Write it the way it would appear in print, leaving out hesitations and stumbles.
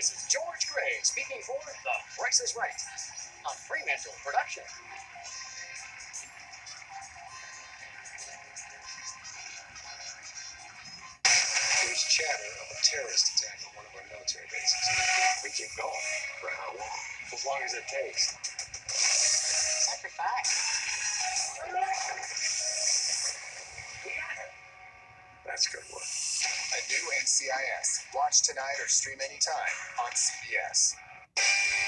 This is George Gray speaking for The Price is Right, a Fremantle production. There's chatter of a terrorist attack on one of our military bases. We keep going. For how long? As long as it takes. Sector 5. That's good work. A new NCIS. Watch tonight or stream anytime on CBS.